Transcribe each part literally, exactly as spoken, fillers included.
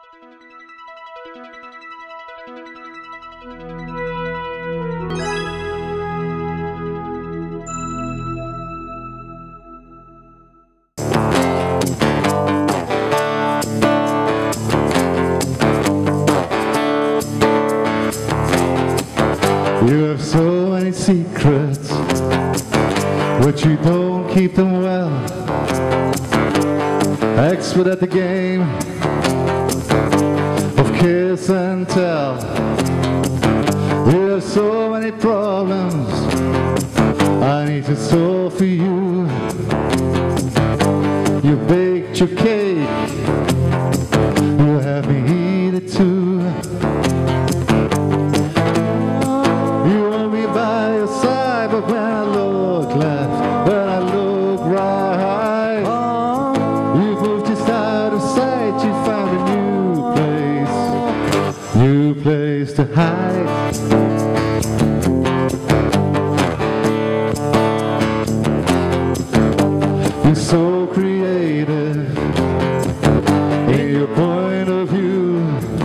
You have so many secrets, but you don't keep them well. Expert at the game of kiss and tell. You have so many problems I need to solve for you. You baked your cake, you have me eat it too. But when I look left, when I look right, you've moved just out of sight. You found a new place, new place to hide. You're so creative in your point of view.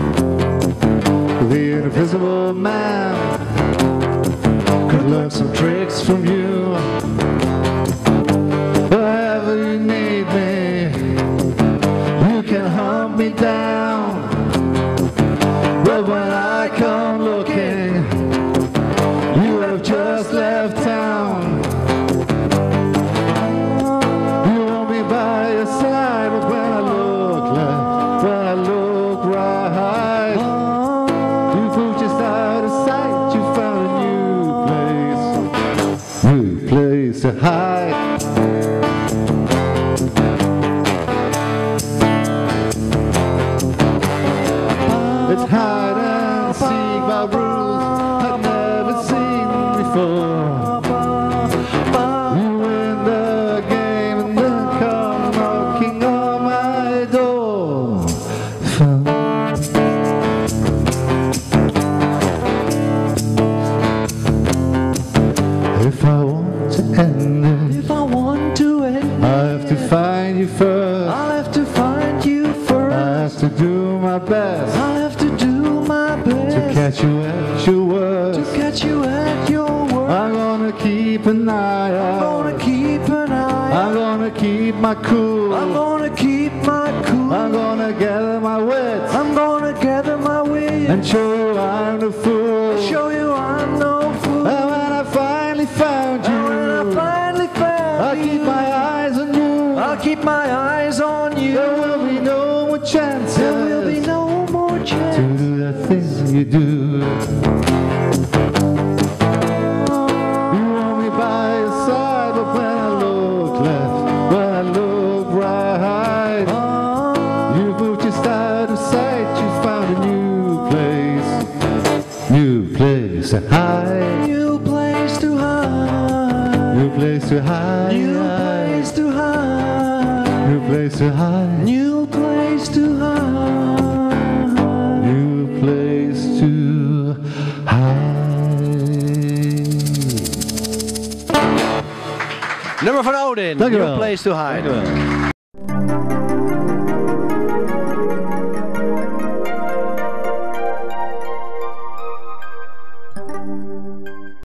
The invisible man could learn some tricks from you. Wherever you need me, you can hunt me down. But when I come looking, you have just left town. You want me by your side, but when I look left, when I look right, you've moved just out of sight. You found a new New place to hide. It's hide and seek by rules I've never seen before. You win the game and then come knocking on my door. If I want to end it, If I want to end I have to find you first. I'll have to find you first. I have to do my best I'll have to do my best to catch you at your worst. to catch you at your worst. I'm gonna keep an eye I'm out. gonna keep an eye I'm gonna keep my cool. I'm gonna keep my cool. I'm gonna gather my wits I'm gonna gather my wits and show you I'm the fool. show you I'm no fool. And when I finally found you, And when I finally found I'll you, keep my eyes on you. I'll keep my eyes on you. There will be no more chances. There will be no more to chance do the things you do. You want me by your side, but when I look left, when I look right, you've moved just out of sight. You found a new place, new place to hide, New place to hide. new place to hide, New place to hide. new place to hide, New place to hide. new place to hide. Nummer van Odin. Dankjewel. New place to hide. Dankjewel.